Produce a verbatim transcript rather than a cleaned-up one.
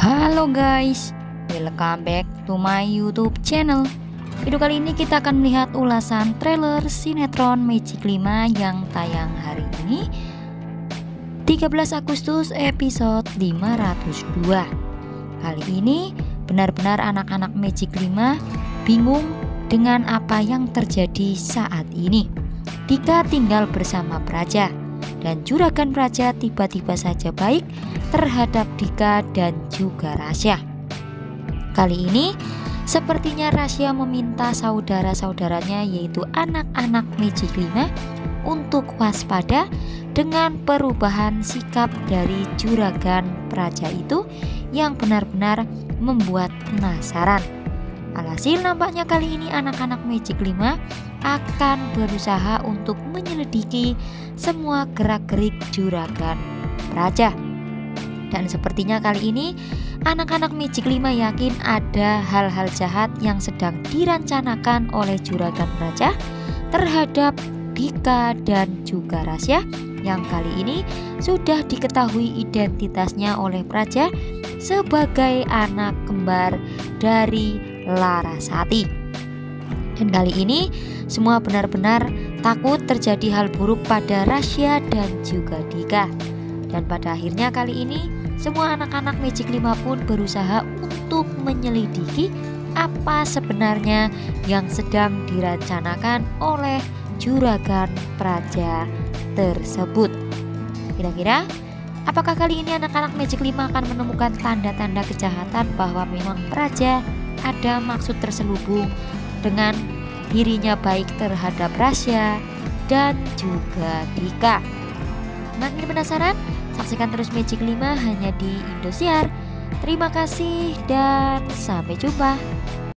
Halo guys, welcome back to my YouTube channel. Video kali ini kita akan melihat ulasan trailer sinetron Magic lima yang tayang hari ini tiga belas Agustus episode lima ratus dua. Kali ini benar-benar anak-anak Magic lima bingung dengan apa yang terjadi saat ini. Dika tinggal bersama Praja dan Juragan Praja tiba-tiba saja baik terhadap Dika dan juga Rasya. Kali ini sepertinya Rasya meminta saudara-saudaranya yaitu anak-anak Magic lima untuk waspada dengan perubahan sikap dari Juragan Praja itu yang benar-benar membuat penasaran. Alhasil nampaknya kali ini anak-anak Magic lima akan berusaha untuk menyelidiki semua gerak-gerik Juragan Praja. Dan sepertinya kali ini anak-anak Magic lima yakin ada hal-hal jahat yang sedang dirancanakan oleh Juragan Praja terhadap Dika dan juga Rasya yang kali ini sudah diketahui identitasnya oleh Praja sebagai anak kembar dari Larasati. Dan kali ini semua benar-benar takut terjadi hal buruk pada Rasya dan juga Dika. Dan pada akhirnya kali ini semua anak-anak Magic lima pun berusaha untuk menyelidiki apa sebenarnya yang sedang dirancanakan oleh Juragan Praja tersebut. Kira-kira apakah kali ini anak-anak Magic lima akan menemukan tanda-tanda kejahatan bahwa memang Praja ada maksud terselubung dengan dirinya baik terhadap Rasya dan juga Dika? Makin penasaran? Saksikan terus Magic lima hanya di Indosiar. Terima kasih dan sampai jumpa.